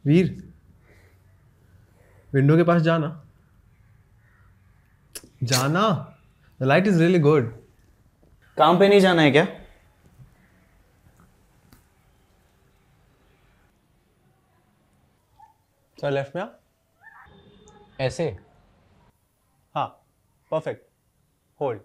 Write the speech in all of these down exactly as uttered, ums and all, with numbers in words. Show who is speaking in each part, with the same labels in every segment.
Speaker 1: वीर, window के पास जाना जाना the light is really good.
Speaker 2: काम पे नहीं जाना है क्या?
Speaker 1: सर लेफ्ट में आ।
Speaker 2: ऐसे?
Speaker 1: हाँ, परफेक्ट। होल्ड।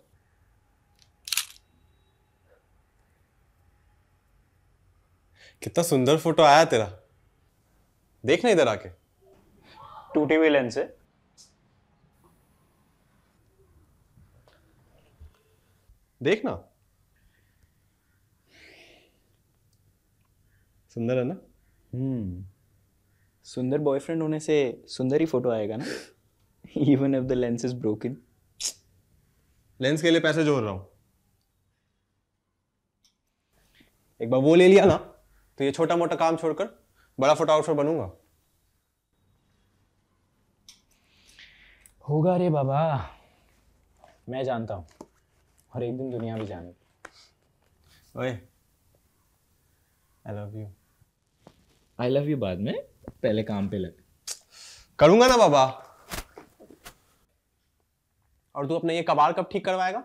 Speaker 1: कितना सुंदर फोटो आया तेरा, देखना इधर आके।
Speaker 2: टूटी हुई लेंस है।
Speaker 1: देखना, सुंदर है ना?
Speaker 2: हम्म सुंदर बॉयफ्रेंड होने से सुंदर ही फोटो आएगा ना। Even if the lens is broken.
Speaker 1: Lens के लिए पैसे जोड़ रहा हूं, एक बार वो ले लिया ना तो ये छोटा मोटा काम छोड़कर बड़ा फोटोग्राफर बनूंगा।
Speaker 2: होगा रे बाबा, मैं जानता हूँ, और एक दिन दुनिया भी जानेगी।
Speaker 1: ओए, I love you.
Speaker 2: I love you बाद में, पहले काम पे लग।
Speaker 1: करूंगा ना बाबा। और तू अपने ये कबाड़ कब ठीक करवाएगा?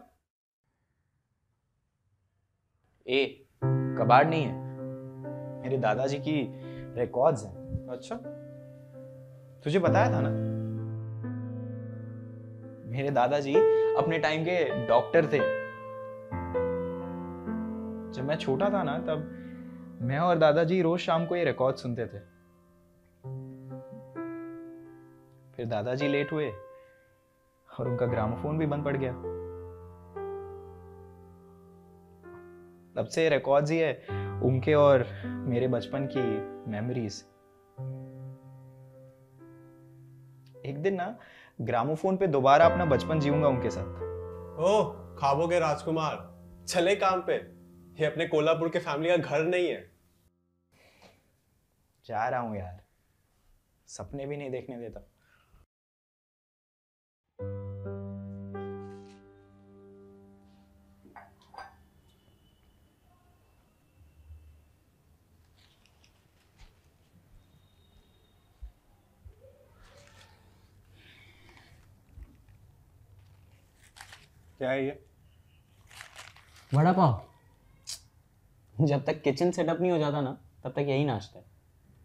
Speaker 2: ए, कबाड़ नहीं है, मेरे दादाजी की रिकॉर्ड्स हैं।
Speaker 1: अच्छा, तुझे बताया था ना।
Speaker 2: मेरे दादाजी अपने टाइम के डॉक्टर थे। जब मैं छोटा था ना, तब मैं और दादाजी रोज शाम को ये रिकॉर्ड सुनते थे। फिर दादाजी लेट हुए और उनका ग्रामोफोन भी बंद पड़ गया। तब से रिकॉर्ड्स ही है उनके और मेरे बचपन की मेमोरीज। एक दिन ना ग्रामोफोन पे दोबारा अपना बचपन जीऊंगा उनके साथ।
Speaker 1: ओह, ख्वाबों के राजकुमार, चले काम पे। ये अपने कोल्हापुर के फैमिली का घर नहीं है।
Speaker 2: जा रहा हूं यार, सपने भी नहीं देखने देता।
Speaker 1: क्या है ये?
Speaker 2: वड़ा पाव। जब तक किचन सेटअप नहीं हो जाता ना, तब तक यही नाश्ता है।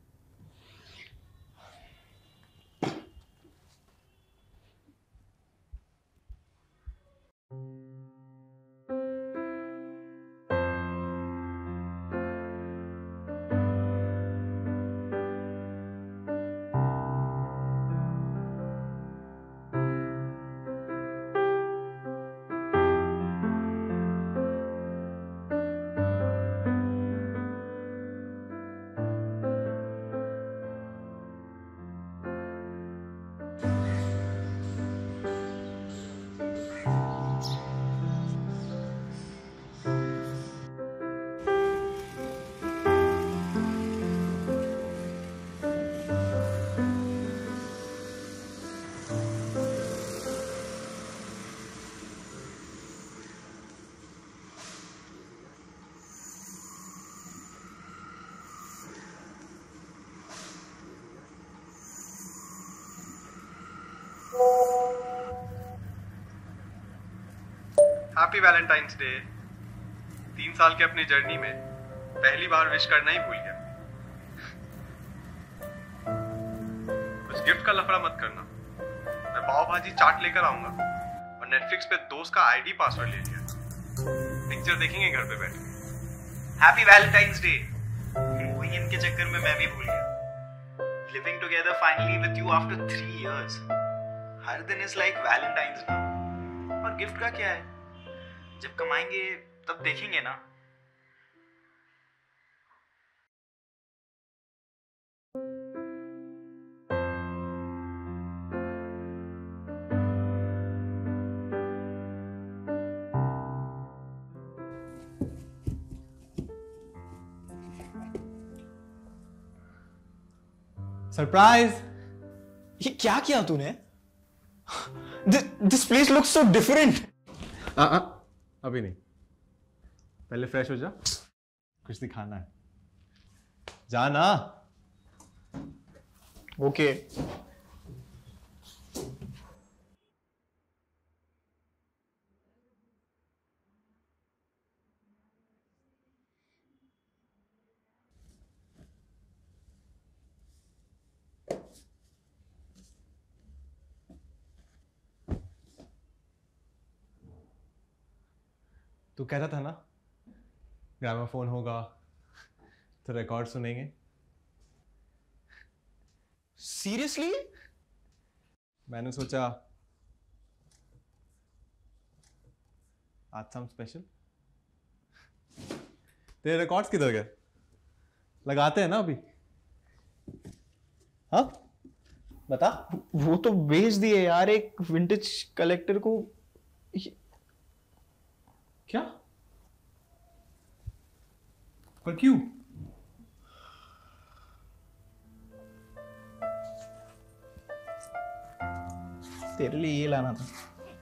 Speaker 1: Happy Valentine's day. तीन साल के अपनी जर्नी में पहली बार विश करना ही भूल गया। कुछ गिफ्ट का लफड़ा मत करना। मैं पाव भाजी चाट लेकर आऊंगा और नेटफ्लिक्स पे दोस्त का आईडी पासवर्ड ले लिया। पिक्चर देखेंगे घर पे बैठे। Happy Valentine's day. वही इनके चक्कर में मैं भी भूल गया। Living together finally with you after three years. हर दिन इज लाइक वैलेंटाइंस ना। और गिफ्ट का क्या है, जब कमाएंगे तब देखेंगे ना। सरप्राइज!
Speaker 2: ये क्या किया तूने? This place looks so different.
Speaker 1: आ, आ, अभी नहीं, पहले फ्रेश हो जा, कुछ दिखाना है। जा ना।
Speaker 2: ओके।
Speaker 1: तू कह रहा था ना ग्रामोफोन होगा तो रिकॉर्ड सुनेंगे।
Speaker 2: सीरियसली?
Speaker 1: मैंने सोचा आज सम स्पेशल। तेरे रिकॉर्ड्स किधर गए? लगाते हैं ना अभी? हाँ बता।
Speaker 2: वो तो बेच दिए यार एक विंटेज कलेक्टर को।
Speaker 1: क्या? पर क्यों?
Speaker 2: तेरे लिए ये लाना था।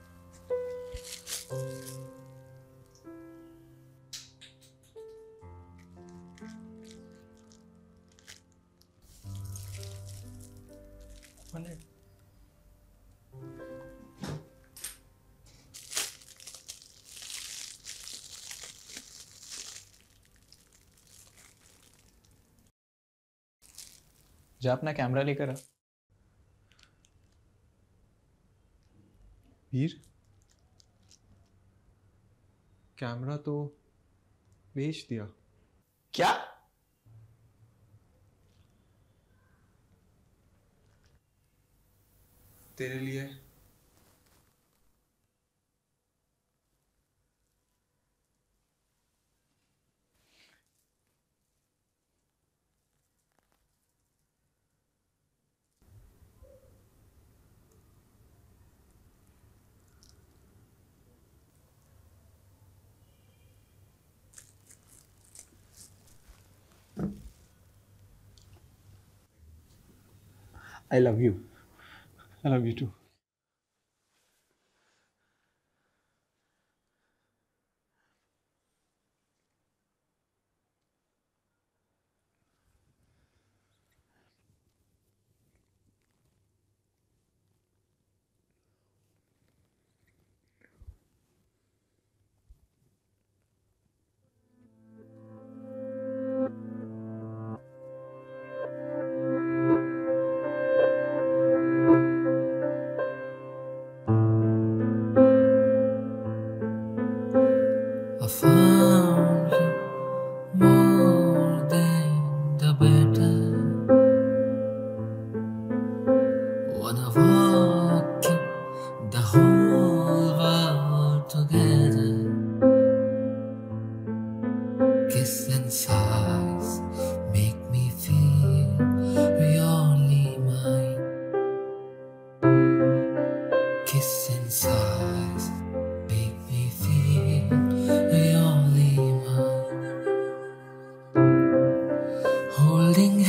Speaker 2: जा अपना कैमरा लेकर आ।
Speaker 1: वीर, कैमरा तो बेच दिया।
Speaker 2: क्या?
Speaker 1: तेरे लिए।
Speaker 2: I love you. I love you too.
Speaker 3: I found you more than the better. Wanna walk you the whole world together. Kiss and sighs make me feel really mine. Kiss and sighs make me feel really mine. Holding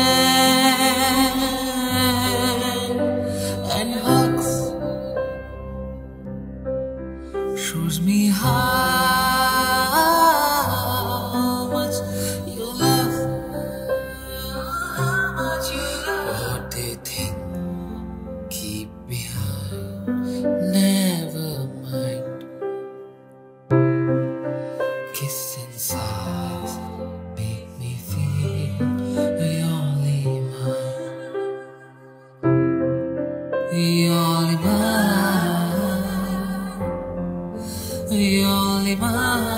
Speaker 3: hand and hugs shows me how much you love, how much you love. What they think, keep behind, never mind. Kiss and sighs make me feel really mine, really mine, really mine.